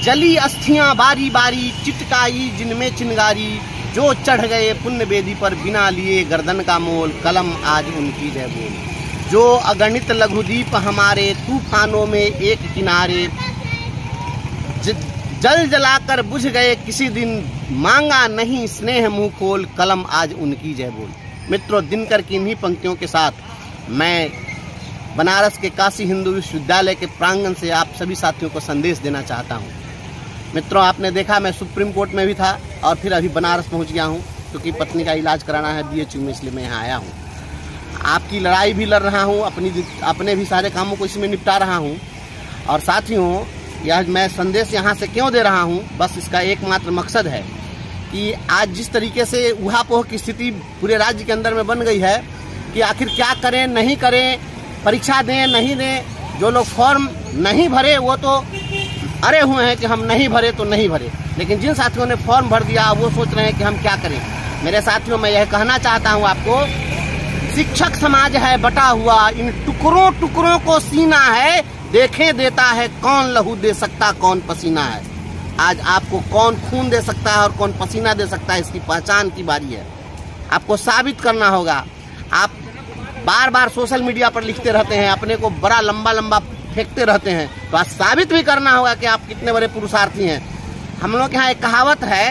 जली अस्थियां बारी बारी, चिटकाई जिनमें चिंगारी, जो चढ़ गए पुण्य वेदी पर बिना लिए गर्दन का मोल, कलम आज उनकी जय बोल। जो अगणित लघुदीप हमारे तूफानों में एक किनारे, जल जलाकर बुझ गए किसी दिन, मांगा नहीं स्नेह मुंह खोल, कलम आज उनकी जय बोल। मित्रों, दिनकर की इन्हीं पंक्तियों के साथ मैं बनारस के काशी हिंदू विश्वविद्यालय के प्रांगण से आप सभी साथियों को संदेश देना चाहता हूं। मित्रों, आपने देखा मैं सुप्रीम कोर्ट में भी था और फिर अभी बनारस पहुंच गया हूं, क्योंकि पत्नी का इलाज कराना है BHU में, इसलिए मैं यहाँ आया हूं। आपकी लड़ाई भी लड़ रहा हूं, अपने भी सारे कामों को इसमें निपटा रहा हूं। और साथियों, यह मैं संदेश यहाँ से क्यों दे रहा हूँ, बस इसका एकमात्र मकसद है कि आज जिस तरीके से ऊहापोह की स्थिति पूरे राज्य के अंदर में बन गई है कि आखिर क्या करें नहीं करें, परीक्षा दें नहीं दें। जो लोग फॉर्म नहीं भरे वो तो अरे हुए हैं कि हम नहीं भरे तो नहीं भरे, लेकिन जिन साथियों ने फॉर्म भर दिया वो सोच रहे हैं कि हम क्या करें। मेरे साथियों, मैं यह कहना चाहता हूँ आपको, शिक्षक समाज है बटा हुआ, इन टुकड़ों टुकड़ों को सीना है, देखें देता है कौन लहू दे सकता कौन पसीना है। आज आपको कौन खून दे सकता है और कौन पसीना दे सकता है, इसकी पहचान की बारी है। आपको साबित करना होगा। आप बार बार सोशल मीडिया पर लिखते रहते हैं, अपने को बड़ा लंबा लंबा फेंकते रहते हैं, तो आज साबित भी करना होगा कि आप कितने बड़े पुरुषार्थी हैं। हम लोग के यहाँ एक कहावत है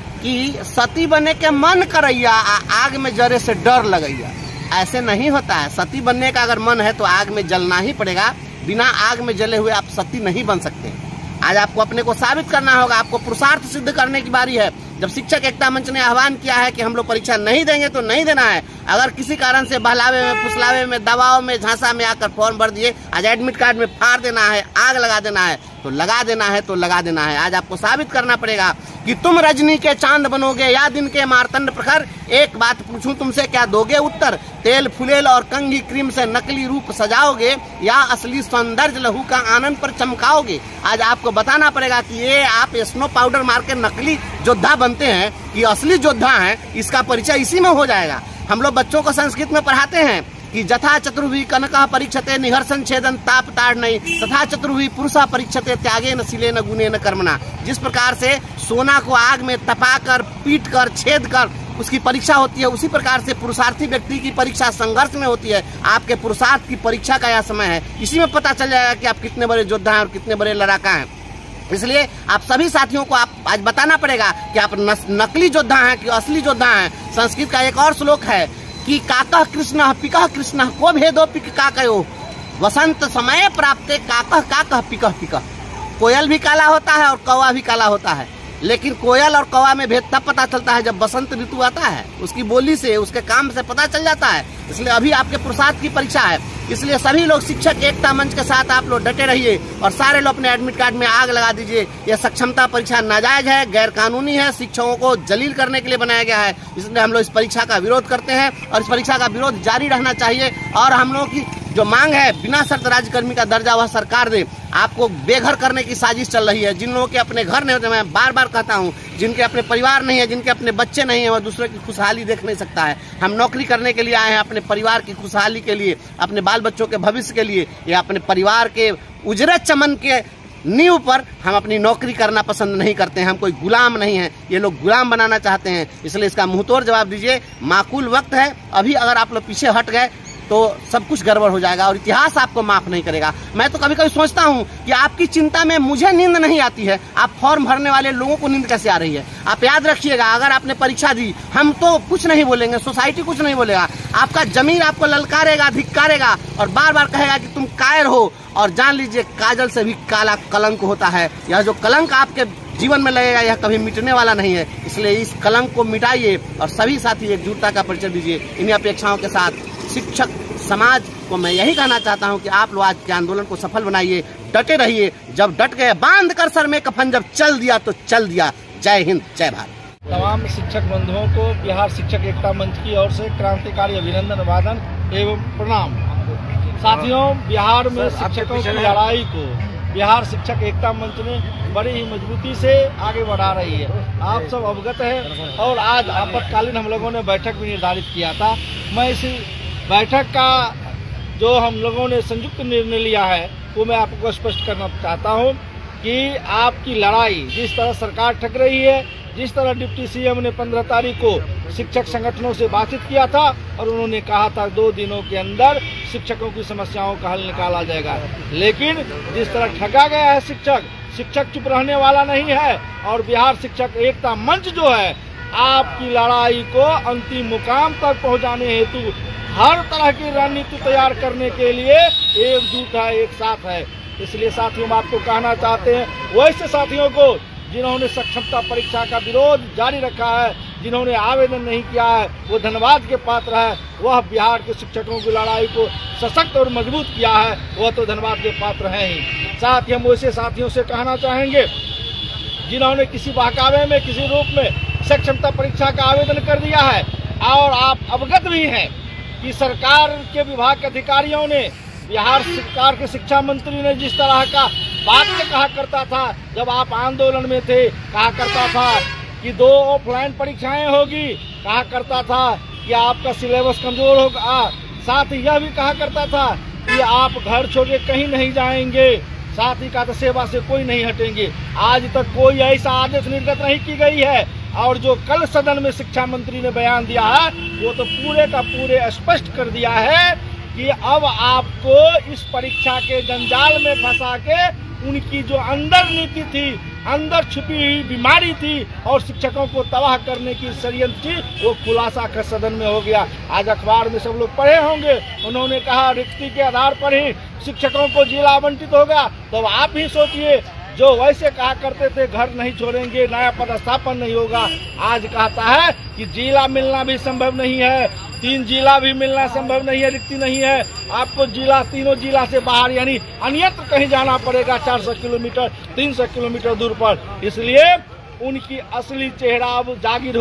कि सती बने के मन करैया, आग में जरे से डर लगैया। ऐसे नहीं होता है। सती बनने का अगर मन है तो आग में जलना ही पड़ेगा। बिना आग में जले हुए आप सती नहीं बन सकते। आज आपको अपने को साबित करना होगा, आपको पुरुषार्थ सिद्ध करने की बारी है। जब शिक्षक एकता मंच ने आह्वान किया है कि हम लोग परीक्षा नहीं देंगे तो नहीं देना है। अगर किसी कारण से बहलावे में, फुसलावे में, दबाव में, झांसा में आकर फॉर्म भर दिए, आज एडमिट कार्ड में फाड़ देना है, आग लगा देना है तो लगा देना है तो लगा देना है। आज आपको साबित करना पड़ेगा कि तुम रजनी के चांद बनोगे या दिन के मार्तंड प्रखर। एक बात पूछूं तुमसे, क्या दोगे उत्तर? तेल फुलेल और कंघी क्रीम से नकली रूप सजाओगे या असली सौंदर्य लहू का आनंद पर चमकाओगे? आज आपको बताना पड़ेगा कि ये आप स्नो पाउडर मार के नकली योद्धा बनते हैं कि असली योद्धा हैं, इसका परिचय इसी में हो जाएगा। हम लोग बच्चों को संस्कृत में पढ़ाते हैं कि जथा चतुर्भि कनकः परीक्षते निहर्षण छेदन ताप ताड़नई, तथा चतुर्भि पुरुषः परीक्षते त्यागेन शीलेन गुणेन कर्मणा। जिस प्रकार से सोना को आग में तपाकर, पीट कर, छेद कर उसकी परीक्षा होती है, उसी प्रकार से पुरुषार्थी व्यक्ति की परीक्षा संघर्ष में होती है। आपके पुरुषार्थ की परीक्षा का यह समय है। इसी में पता चल जाएगा कि आप कितने बड़े योद्धा हैं और कितने बड़े लड़ाका हैं। इसलिए आप सभी साथियों को आप आज बताना पड़ेगा कि आप नकली योद्धा हैं कि असली योद्धा हैं। संस्कृत का एक और श्लोक है कि काकः कृष्णः पिकः कृष्णः को भेदो पिक काकयो, वसंत समय प्राप्ते काकः काकः पिकः पिकः। कोयल भी काला होता है और कौवा भी काला होता है, लेकिन कोयल और कौवा में भेद तब पता चलता है जब बसंत ऋतु आता है। उसकी बोली से, उसके काम से पता चल जाता है। इसलिए अभी आपके पुरुषार्थ की परीक्षा है। इसलिए सभी लोग शिक्षक एकता मंच के साथ आप लोग डटे रहिए और सारे लोग अपने एडमिट कार्ड में आग लगा दीजिए। यह सक्षमता परीक्षा नाजायज है, गैर कानूनी है, शिक्षकों को जलील करने के लिए बनाया गया है। इसलिए हम लोग इस परीक्षा का विरोध करते हैं और इस परीक्षा का विरोध जारी रहना चाहिए। और हम लोगों की जो मांग है, बिना शर्त राज्यकर्मी का दर्जा वह सरकार दे। आपको बेघर करने की साजिश चल रही है। जिन लोगों के अपने घर नहीं होते, मैं बार बार कहता हूं, जिनके अपने परिवार नहीं है, जिनके अपने बच्चे नहीं है, वह दूसरे की खुशहाली देख नहीं सकता है। हम नौकरी करने के लिए आए हैं, अपने परिवार की खुशहाली के लिए, अपने बाल बच्चों के भविष्य के लिए, या अपने परिवार के उजरत चमन के नींव पर हम अपनी नौकरी करना पसंद नहीं करते हैं। हम कोई गुलाम नहीं है। ये लोग गुलाम बनाना चाहते हैं। इसलिए इसका मुंहतोड़ जवाब दीजिए। माकूल वक्त है। अभी अगर आप लोग पीछे हट गए तो सब कुछ गड़बड़ हो जाएगा और इतिहास आपको माफ नहीं करेगा। मैं तो कभी कभी सोचता हूं कि आपकी चिंता में मुझे नींद नहीं आती है, आप फॉर्म भरने वाले लोगों को नींद कैसे आ रही है। आप याद रखिएगा, अगर आपने परीक्षा दी, हम तो कुछ नहीं बोलेंगे, सोसाइटी कुछ नहीं बोलेगा, आपका जमीन आपको ललकारेगा, धिक्कारेगा और बार बार कहेगा कि तुम कायर हो। और जान लीजिए, काजल से भी काला कलंक होता है। यह जो कलंक आपके जीवन में लगेगा, यह कभी मिटने वाला नहीं है। इसलिए इस कलंक को मिटाइए और सभी साथी एकजुटता का परिचय दीजिए। इन्हीं अपेक्षाओं के साथ शिक्षक समाज को मैं यही कहना चाहता हूं कि आप लोग आज के आंदोलन को सफल बनाइए, डटे रहिए। जब डट गए, बांध कर सर में कफन जब चल दिया तो चल दिया। जय हिंद, जय भारत। तमाम शिक्षक बंधुओं को बिहार शिक्षक एकता मंच की ओर से क्रांतिकारी अभिनंदन, अभिवादन एवं प्रणाम। साथियों, बिहार में शिक्षकों की लड़ाई को बिहार शिक्षक एकता मंच ने बड़ी ही मजबूती से आगे बढ़ा रही है। आप सब अवगत हैं और आज आपातकालीन हम लोगों ने बैठक भी निर्धारित किया था। मैं इस बैठक का जो हम लोगों ने संयुक्त निर्णय लिया है वो मैं आपको स्पष्ट करना चाहता हूं कि आपकी लड़ाई जिस तरह सरकार ठग रही है, जिस तरह डिप्टी सीएम ने 15 तारीख को शिक्षक संगठनों से बातचीत किया था और उन्होंने कहा था 2 दिनों के अंदर शिक्षकों की समस्याओं का हल निकाला जाएगा, लेकिन जिस तरह ठगा गया है शिक्षक चुप रहने वाला नहीं है। और बिहार शिक्षक एकता मंच जो है आपकी लड़ाई को अंतिम मुकाम तक पहुंचाने हेतु हर तरह की रणनीति तैयार करने के लिए एकजुट है, एक साथ है। इसलिए साथियों, हम आपको कहना चाहते हैं वैसे साथियों को जिन्होंने सक्षमता परीक्षा का विरोध जारी रखा है, जिन्होंने आवेदन नहीं किया है, वो धन्यवाद के पात्र है। वह बिहार के शिक्षकों की लड़ाई को सशक्त और मजबूत किया है, वह तो धन्यवाद के पात्र हैं ही। साथ ही हम वैसे साथियों से कहना चाहेंगे जिन्होंने किसी बहकावे में, किसी रूप में सक्षमता परीक्षा का आवेदन कर दिया है और आप अवगत भी हैं कि सरकार के विभाग के अधिकारियों ने, बिहार सरकार के शिक्षा मंत्री ने जिस तरह का बात में कहा करता था जब आप आंदोलन में थे, कहा करता था कि 2 ऑफलाइन परीक्षाएं होगी, कहा करता था कि आपका सिलेबस कमजोर होगा, साथ ही यह भी कहा करता था कि आप घर छोड़ के कहीं नहीं जाएंगे, साथ ही कहा सेवा से कोई नहीं हटेंगे। आज तक कोई ऐसा आदेश निर्गत नहीं की गई है और जो कल सदन में शिक्षा मंत्री ने बयान दिया है वो तो पूरे का पूरे स्पष्ट कर दिया है कि अब आपको इस परीक्षा के जंजाल में फंसा के उनकी जो अंदर नीति थी, अंदर छुपी हुई बीमारी थी और शिक्षकों को तबाह करने की षड्यंत्र थी, वो खुलासा कर सदन में हो गया। आज अखबार में सब लोग पढ़े होंगे, उन्होंने कहा रिक्ति के आधार पर ही शिक्षकों को जिला आवंटित होगा। तो आप ही सोचिए, जो वैसे कहा करते थे घर नहीं छोड़ेंगे, नया पदस्थापन नहीं होगा, आज कहता है कि जिला मिलना भी संभव नहीं है, 3 जिला भी मिलना संभव नहीं है, रिक्ति नहीं है, आपको जिला, तीनों जिला से बाहर यानी अन्यत्र कहीं जाना पड़ेगा 400 किलोमीटर 300 किलोमीटर दूर पर। इसलिए उनकी असली चेहरा अब जाहिर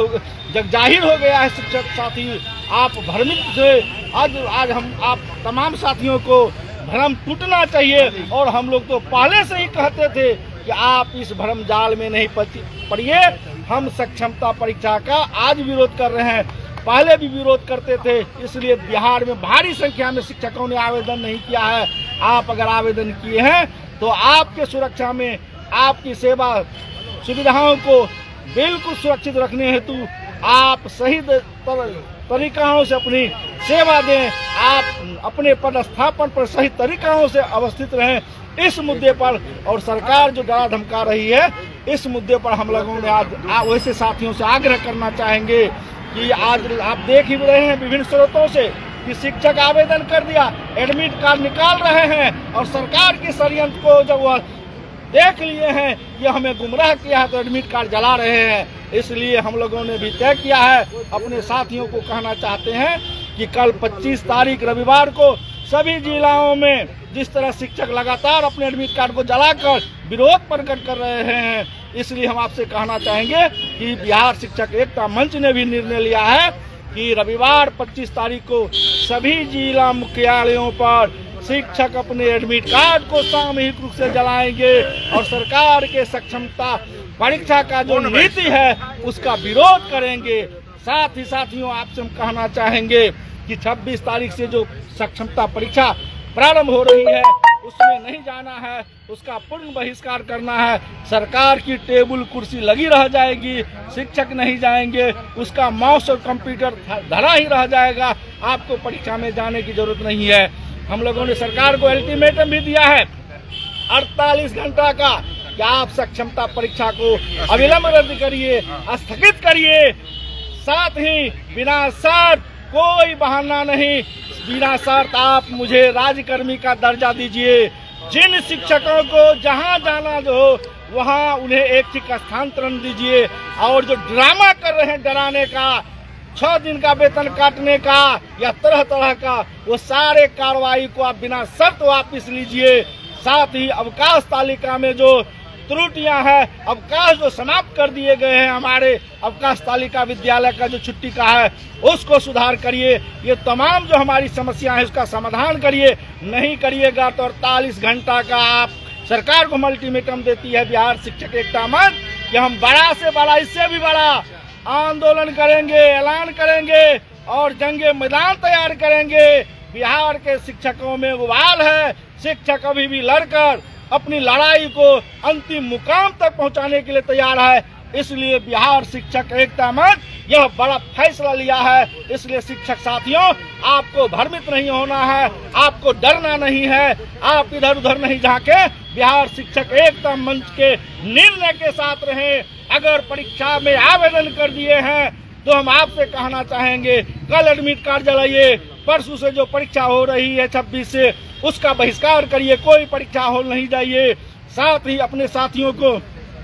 हो गया है। शिक्षक साथी आप भ्रमित थे, आज हम आप तमाम साथियों को भ्रम टूटना चाहिए और हम लोग तो पहले से ही कहते थे कि आप इस भ्रम जाल में नहीं पड़िए। हम सक्षमता परीक्षा का आज विरोध कर रहे हैं, पहले भी विरोध करते थे, इसलिए बिहार में भारी संख्या में शिक्षकों ने आवेदन नहीं किया है। आप अगर आवेदन किए हैं तो आपके सुरक्षा में, आपकी सेवा सुविधाओं को बिल्कुल सुरक्षित रखने हेतु आप सही तरीकाओं से अपनी सेवा दें, आप अपने पदस्थापन पर सही तरीकाओं से अवस्थित रहें। इस मुद्दे पर और सरकार जो डरा धमका रही है, इस मुद्दे पर हम लोगों ने आज वैसे साथियों से आग्रह करना चाहेंगे कि आज आप देख ही रहे हैं विभिन्न स्रोतों से कि शिक्षक आवेदन कर दिया, एडमिट कार्ड निकाल रहे हैं और सरकार के षड्यंत्र को जब वह देख लिए हैं कि हमें गुमराह किया है तो एडमिट कार्ड जला रहे हैं। इसलिए हम लोगों ने भी तय किया है, अपने साथियों को कहना चाहते हैं कि कल 25 तारीख रविवार को सभी जिलाओं में जिस तरह शिक्षक लगातार अपने एडमिट कार्ड को जलाकर विरोध प्रकट कर रहे हैं, इसलिए हम आपसे कहना चाहेंगे कि बिहार शिक्षक एकता मंच ने भी निर्णय लिया है कि रविवार 25 तारीख को सभी जिला मुख्यालयों पर शिक्षक अपने एडमिट कार्ड को सामूहिक रूप से जलाएंगे और सरकार के सक्षमता परीक्षा का जो नीति है उसका विरोध करेंगे। साथ ही साथियों, आपसे हम कहना चाहेंगे कि 26 तारीख से जो सक्षमता परीक्षा प्रारंभ हो रही है उसमें नहीं जाना है, उसका पूर्ण बहिष्कार करना है। सरकार की टेबल कुर्सी लगी रह जाएगी, शिक्षक नहीं जाएंगे, उसका माउस और कंप्यूटर धरा ही रह जाएगा, आपको परीक्षा में जाने की जरूरत नहीं है। हम लोगों ने सरकार को अल्टीमेटम भी दिया है 48 घंटा का कि आप सक्षमता परीक्षा को अविलंब रद्द करिए, स्थगित करिए। साथ ही बिना शर्त, कोई बहाना नहीं, बिना शर्त आप मुझे राज्यकर्मी का दर्जा दीजिए। जिन शिक्षकों को जहां जाना हो वहां उन्हें एक स्थानांतरण दीजिए और जो ड्रामा कर रहे हैं डराने का, 6 दिन का वेतन काटने का या तरह तरह का, वो सारे कार्रवाई को आप बिना शर्त वापस लीजिए। साथ ही अवकाश तालिका में जो त्रुटियां हैं, अवकाश जो समाप्त कर दिए गए हैं, हमारे अवकाश तालिका विद्यालय का जो छुट्टी का है उसको सुधार करिए। ये तमाम जो हमारी समस्या है उसका समाधान करिए। नहीं करिएगा तो 48 घंटा का आप सरकार को अल्टीमेटम देती है बिहार शिक्षक एकता मंच कि हम बड़ा से बड़ा, इससे भी बड़ा आंदोलन करेंगे, ऐलान करेंगे और जंगे मैदान तैयार करेंगे। बिहार के शिक्षकों में उबाल है, शिक्षक अभी भी लड़कर अपनी लड़ाई को अंतिम मुकाम तक पहुंचाने के लिए तैयार है। इसलिए बिहार शिक्षक एकता मंच यह बड़ा फैसला लिया है। इसलिए शिक्षक साथियों, आपको भ्रमित नहीं होना है, आपको डरना नहीं है, आप इधर उधर नहीं झांके, बिहार शिक्षक एकता मंच के निर्णय के साथ रहें। अगर परीक्षा में आवेदन कर दिए हैं तो हम आपसे कहना चाहेंगे, कल एडमिट कार्ड जलाइए, परसों से जो परीक्षा हो रही है 26 से, उसका बहिष्कार करिए, कोई परीक्षा हॉल नहीं जाइए। साथ ही अपने साथियों को,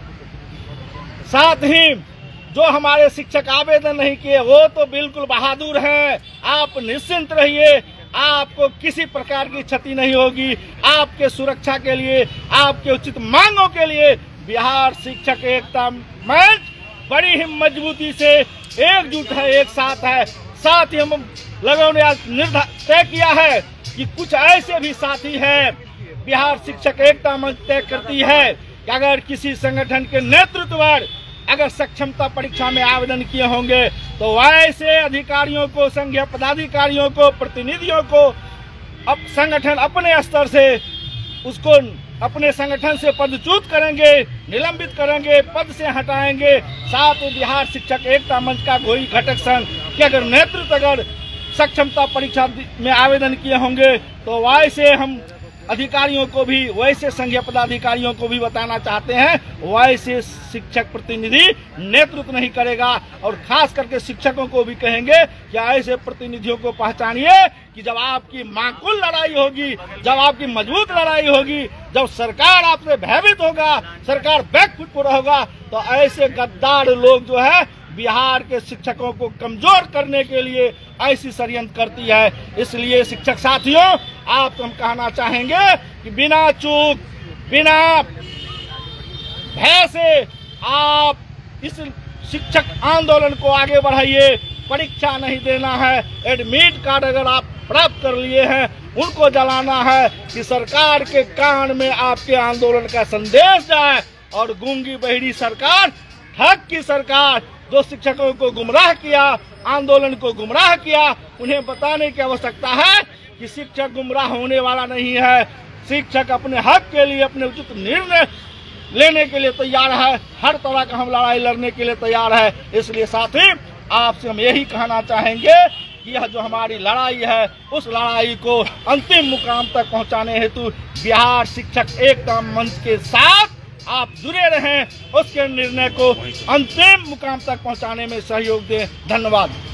साथ ही जो हमारे शिक्षक आवेदन नहीं किए वो तो बिल्कुल बहादुर हैं, आप निश्चिंत रहिए, आपको किसी प्रकार की क्षति नहीं होगी। आपके सुरक्षा के लिए, आपके उचित मांगों के लिए बिहार शिक्षक एकता मंच बड़ी ही मजबूती से एकजुट है, एक साथ है। साथ ही हम लोगों ने आज तय किया है कि कुछ ऐसे भी साथी हैं, बिहार शिक्षक एकता मंच तय करती है कि अगर किसी संगठन के नेतृत्व पर अगर सक्षमता परीक्षा में आवेदन किए होंगे तो वैसे अधिकारियों को, संघीय पदाधिकारियों को, प्रतिनिधियों को अब संगठन अपने स्तर से उसको अपने संगठन से पदच्युत करेंगे, निलंबित करेंगे, पद से हटाएंगे। साथ ही बिहार शिक्षक एकता मंच का कोई घटक संघ के अगर नेतृत्व अगर सक्षमता परीक्षा में आवेदन किए होंगे तो वैसे हम अधिकारियों को भी, वैसे संघीय पदाधिकारियों को भी बताना चाहते हैं, वैसे शिक्षक प्रतिनिधि नेतृत्व नहीं करेगा। और खास करके शिक्षकों को भी कहेंगे कि ऐसे प्रतिनिधियों को पहचानिए कि जब आपकी माकूल लड़ाई होगी, जब आपकी मजबूत लड़ाई होगी, जब सरकार आपसे भयभीत होगा, सरकार बैकफुट पर होगा, तो ऐसे गद्दार लोग जो है बिहार के शिक्षकों को कमजोर करने के लिए ऐसी षड्यंत्र करती है। इसलिए शिक्षक साथियों, आपको हम कहना चाहेंगे कि बिना चूक, बिना भय से आप इस शिक्षक आंदोलन को आगे बढ़ाइए। परीक्षा नहीं देना है, एडमिट कार्ड अगर आप प्राप्त कर लिए हैं उनको जलाना है कि सरकार के कान में आपके आंदोलन का संदेश जाए। और गूंगी बहिरी सरकार, ठग की सरकार जो शिक्षकों को गुमराह किया, आंदोलन को गुमराह किया, उन्हें बताने की आवश्यकता है कि शिक्षक गुमराह होने वाला नहीं है। शिक्षक अपने हक के लिए, अपने उचित निर्णय लेने के लिए तैयार है, हर तरह का हम लड़ाई लड़ने के लिए तैयार है। इसलिए साथी, आपसे हम यही कहना चाहेंगे कि यह जो हमारी लड़ाई है, उस लड़ाई को अंतिम मुकाम तक पहुंचाने हेतु बिहार शिक्षक एकता मंच के साथ आप जुड़े रहें, उसके निर्णय को अंतिम मुकाम तक पहुंचाने में सहयोग दें। धन्यवाद।